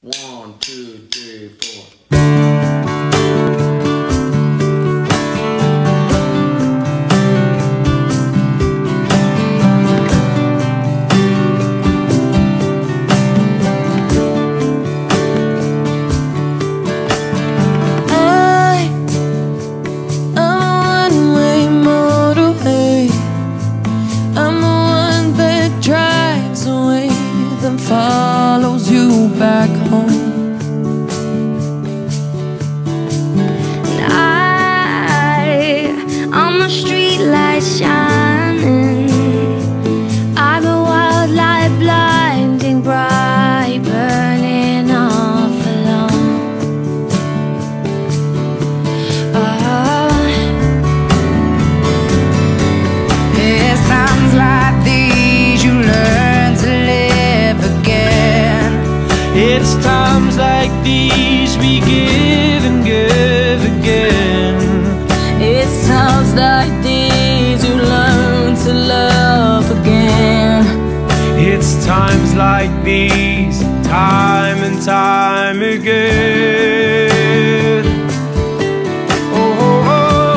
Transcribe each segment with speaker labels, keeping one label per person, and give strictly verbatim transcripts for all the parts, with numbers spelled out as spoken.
Speaker 1: One, two, three, four.
Speaker 2: Follows you back home. And I, I'm a street light shining. I'm a wild light blinding bright, burning off alone. Oh. It sounds like these you learn to live again.
Speaker 3: It's times like these we give and give again.
Speaker 2: It's times like these you learn to love again.
Speaker 3: It's times like these, time and time again. Oh, oh,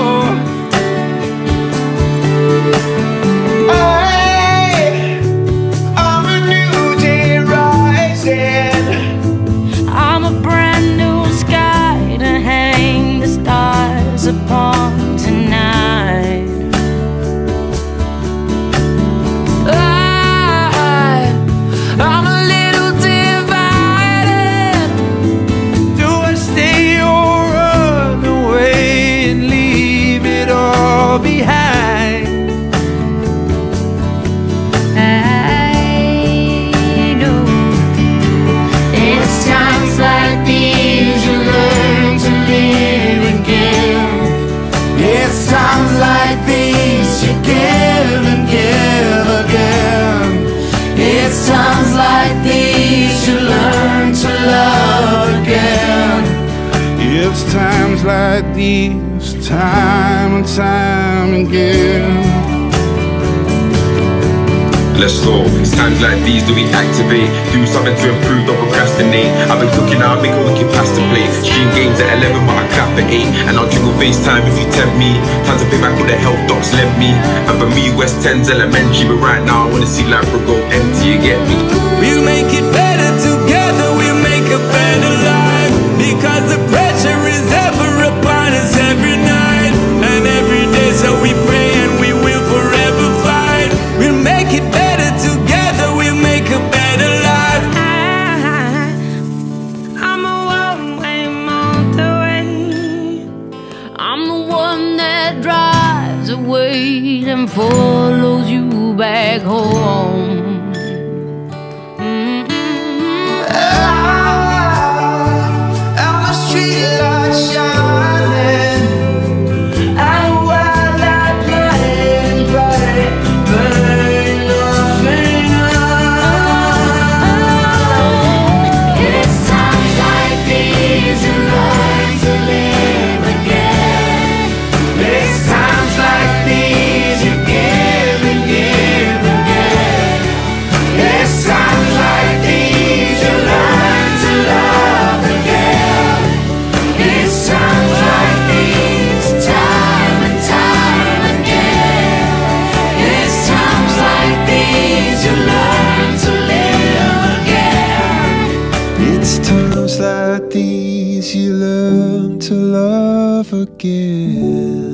Speaker 3: oh. I, I'm a new day rising.
Speaker 2: I'm a brand new sky to hang the stars upon tonight. I, I'm a little divided.
Speaker 3: Do I stay or run away and leave it all behind?
Speaker 2: I know it's times like these you learn to live again.
Speaker 3: It's times like these you give and give again.
Speaker 2: It's times like these you learn to love again.
Speaker 3: It's times like these, time and time again.
Speaker 4: Let's go. It's times like these that we activate. Do something to improve, don't procrastinate. I've been cooking now, I make a wicked pasta plate. Stream games at eleven, but I clap at eight. And I'll jiggle FaceTime if you tempt me. Time to pay back all the health docs lent me. And for me, West End's elementary. But right now, I wanna see Labra go empty, you get me?
Speaker 3: We'll make it better together, we'll make a better life. Because the pressure is ever upon us every night and every day. So we pray and we will forever fight. We'll make it better together, we'll make a better life.
Speaker 2: I, I'm a one-way motorway. I'm the one that drives away and follows you back home.
Speaker 3: Like these you learn to love again.